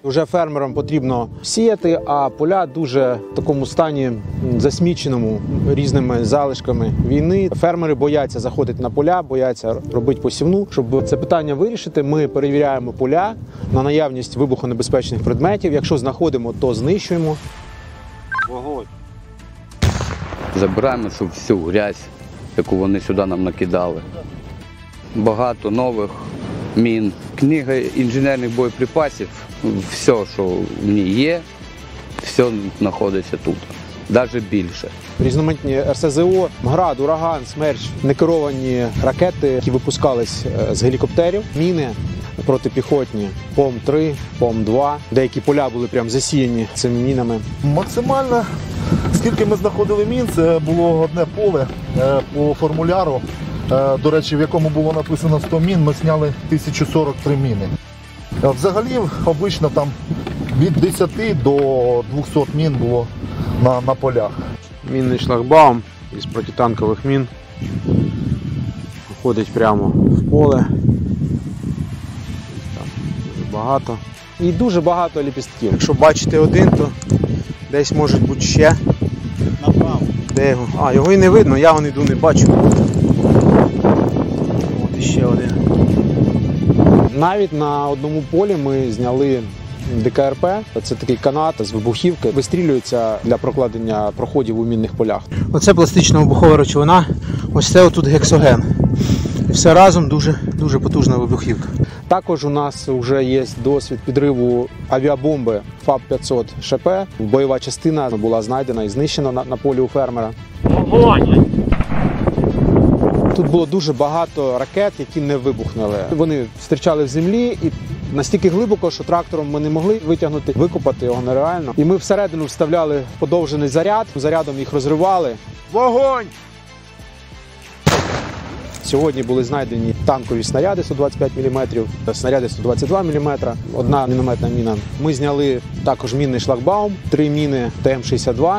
Вже фермерам потрібно сіяти, а поля дуже в такому стані засміченому різними залишками війни. Фермери бояться заходити на поля, бояться робити посівну. Щоб це питання вирішити, ми перевіряємо поля на наявність вибухонебезпечних предметів. Якщо знаходимо, то знищуємо. Вогонь. Забираємо всю грязь, яку вони сюди нам накидали. Багато нових мін. Книга інженерних боєприпасів, все, що в ній є, все знаходиться тут, навіть більше. Різноманітні РСЗО, «Град», «Ураган», «Смерч», некеровані ракети, які випускались з гелікоптерів, міни протипіхотні, ПОМ-3, ПОМ-2. Деякі поля були прям засіяні цими мінами. Максимально, скільки ми знаходили мін, це було одне поле по формуляру, до речі, в якому було написано 100 мін, ми зняли 1043 міни. Взагалі, обично там від 10 до 200 мін було на полях. Мінний шлагбаум із протитанкових мін виходить прямо в поле. Там дуже багато. І дуже багато ліпістків. Якщо бачите один, то десь може бути ще. Направо. Де його? А, його і не видно, я вон йду, не бачу. От іще один. Навіть на одному полі ми зняли ДКРП. Це такий канат з вибухівки. Вистрілюється для прокладення проходів у мінних полях. Оце пластична вибухова речовина, ось це отут гексоген. І все разом дуже потужна вибухівка. Також у нас вже є досвід підриву авіабомби ФАБ-500 ШП. Бойова частина була знайдена і знищена на полі у фермера. Вогонь! Тут було дуже багато ракет, які не вибухнули. Вони зустрічали в землі і настільки глибоко, що трактором ми не могли витягнути, викопати його нереально. І ми всередину вставляли подовжений заряд, зарядом їх розривали. Вогонь! Сьогодні були знайдені танкові снаряди 125 мм, снаряди 122 мм, одна мінометна міна. Ми зняли також мінний шлагбаум, 3 міни ТМ-62.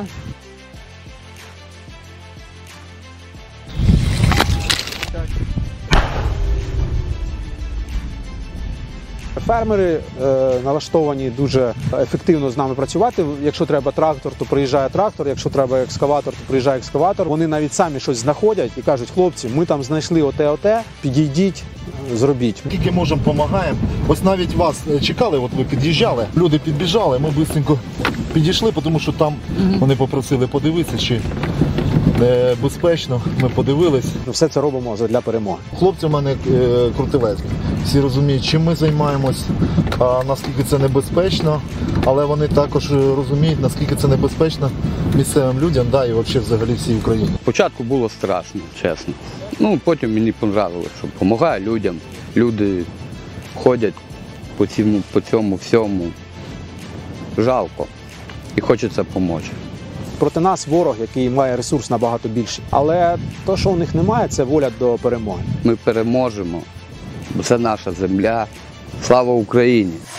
Фермери налаштовані дуже ефективно з нами працювати. Якщо треба трактор, то приїжджає трактор, якщо треба екскаватор, то приїжджає екскаватор. Вони навіть самі щось знаходять і кажуть: хлопці, ми там знайшли оте, підійдіть, зробіть. Скільки можемо, допомагаємо. Ось навіть вас чекали, от ви під'їжджали, люди підбіжали, ми швидко підійшли, тому що там вони попросили подивитися, чи безпечно, ми подивились. Все це робимо для перемоги. Хлопці в мене крутилезні. Всі розуміють, чим ми займаємось, наскільки це небезпечно, але вони також розуміють, наскільки це небезпечно місцевим людям, да, і взагалі всій Україні. Спочатку було страшно, чесно. Потім мені подобалося, що допомагає людям. Люди ходять по цьому всьому. Жалко. І хочеться допомогти. Проти нас ворог, який має ресурс набагато більший. Але те, що у них немає, це воля до перемоги. Ми переможемо. Це наша земля. Слава Україні!